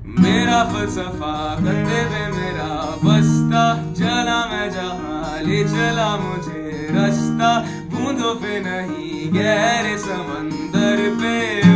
मेरा फलसफा कंधे पे मेरा बस्ता, चला मैं जहाँ ले चला मुझे रास्ता, बूंदों पे नहीं गहरे समंदर पे।